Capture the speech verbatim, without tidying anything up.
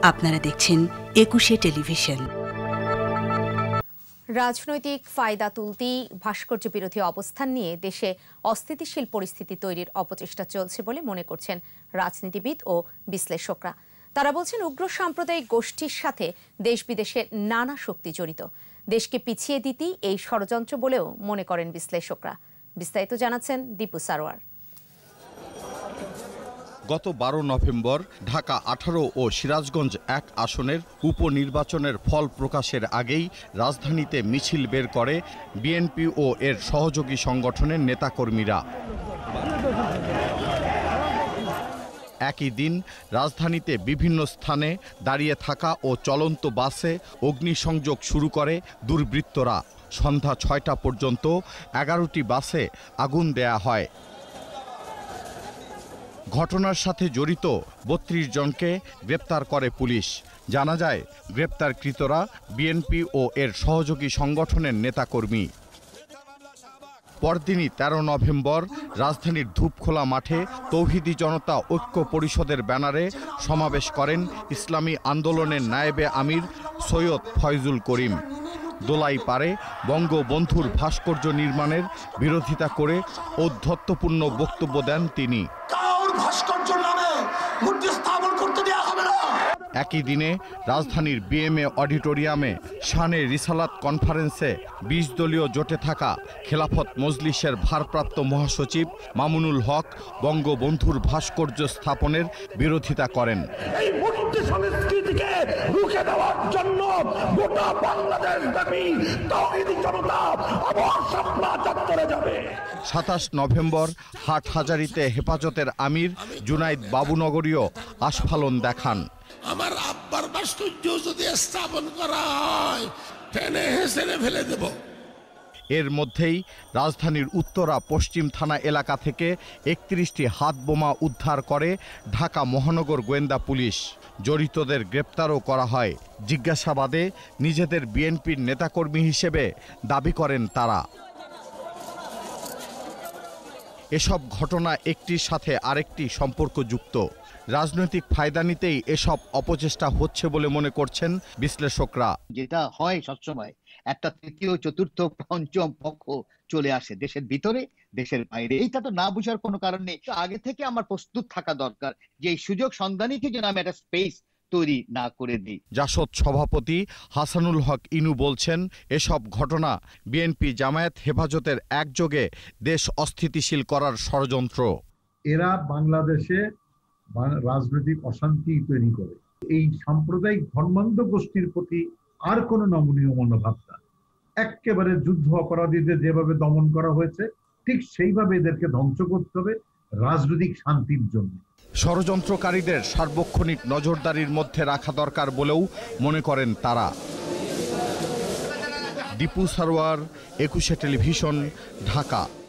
আপনারা দেখছেন একুশে টেলিভিশন। রাজনৈতিক ফায়দা তুলতেই ভাস্কর্য বিরোধী অবস্থান নিয়ে দেশে অস্থিতিশীল পরিস্থিতি তৈরির অপচেষ্টা চলছে বলে মনে করছেন রাজনীতিবিদ ও বিশ্লেষকরা। তারা বলছেন, উগ্র সাম্প্রদায়িক গোষ্ঠীর সাথে দেশ বিদেশের নানা শক্তি জড়িত। দেশকে পিছিয়ে দিতেই এই ষড়যন্ত্র বলেও মনে করেন বিশ্লেষকরা। বিস্তারিত জানাচ্ছেন দীপু সারোয়ার। গত বারো নভেম্বর ঢাকা আঠারো ও সিরাজগঞ্জ এক আসনের উপনির্বাচনের ফল প্রকাশের আগেই রাজধানীতে মিছিল বের করে বিএনপি ও এর সহযোগী সংগঠনের নেতাকর্মীরা। একই দিন রাজধানীতে বিভিন্ন স্থানে দাঁড়িয়ে থাকা ও চলন্ত বাসে অগ্নিসংযোগ শুরু করে দুর্বৃত্তরা। সন্ধ্যা ছয়টা পর্যন্ত এগারোটি বাসে আগুন দেয়া হয়। ঘটনার সাথে জড়িত বত্রিশ জনকে গ্রেপ্তার করে পুলিশ। জানা যায়, গ্রেপ্তারকৃতরা বিএনপি ও এর সহযোগী সংগঠনের নেতাকর্মী। পরদিনই তেরো নভেম্বর রাজধানীর ধূপখোলা মাঠে তৌহিদি জনতা ঐক্য পরিষদের ব্যানারে সমাবেশ করেন ইসলামী আন্দোলনের নায়েবে আমির সৈয়দ ফয়জুল করিম। দোলাই পারে বঙ্গবন্ধুর ভাস্কর্য নির্মাণের বিরোধিতা করে ঔদ্ধত্যপূর্ণ বক্তব্য দেন তিনি। একই দিনে রাজধানীর বিএমএ অডিটোরিয়ামে শানে রিসালাত কনফারেন্সে বিশ দলীয় জোটে থাকা খেলাফত মজলিসের ভারপ্রাপ্ত মহাসচিব মামুনুল হক বঙ্গবন্ধুর ভাস্কর্য স্থাপনের বিরোধিতা করেন। এই মূর্তি সংস্কৃতিকে রুখে দেওয়ার জন্য গোটা বাংলাদেশব্যাপী তৌহিদি জনতা আবার সামলা চত্বরে যাবে। সাতাশ নভেম্বর হাটহাজারীতে হেফাজতের আমির জুনাইদ বাবুনগরীও আস্ফালন দেখান। আমার আব্বার ভাস্কর্য যদি স্থাপন করা হয় টেনে হেসেনে ফেলে দেব। এর মধ্যেই রাজধানীর উত্তরা পশ্চিম থানা এলাকা থেকে একত্রিশটি হাত বোমা উদ্ধার করে ঢাকা মহানগর গোয়েন্দা পুলিশ। জড়িতদের গ্রেপ্তারও করা হয়। জিজ্ঞাসাবাদে নিজেদের বিএনপির নেতাকর্মী হিসেবে দাবি করেন তারা। এসব ঘটনা একটির সাথে আরেকটি সম্পর্কযুক্ত। রাজনৈতিক ফায়দা নিতেই এসব অপচেষ্টা হচ্ছে বলে মনে করছেন বিশ্লেষকরা। যেটা হয় সবসময়, একটা তৃতীয় চতুর্থ পঞ্চম পক্ষ চলে আসে দেশের ভিতরে দেশের বাইরে। এইটা তো না বুঝার কোনো কারণ নেই। আগে থেকে আমার প্রস্তুত থাকা দরকার যে এই সুযোগ সন্ধানীকে যেন আমি একটা স্পেস তৈরি না করে দিই। জাসদ সভাপতি হাসানুল হক ইনু বলছেন, এসব ঘটনা বিএনপি জামায়াত হেফাজতের একযোগে দেশ অস্থিতিশীল করার ষড়যন্ত্র। এরা বাংলাদেশে রাজনৈতিক অশান্তি তৈরি করে। এই সাম্প্রদায়িক ধর্মান্ধ গোষ্ঠীর প্রতি আর কোনো নমনীয় মনোভাব না। একেবারে যুদ্ধ অপরাধীদের যেভাবে দমন করা হয়েছে ঠিক সেইভাবে এদেরকে ধ্বংস করতে হবে রাজনৈতিক শান্তির জন্য। ষড়যন্ত্রকারীদের সার্বক্ষণিক নজরদারির মধ্যে রাখা দরকার বলেও মনে করেন তারা। দীপু সারোয়ার, একুশে টেলিভিশন, ঢাকা।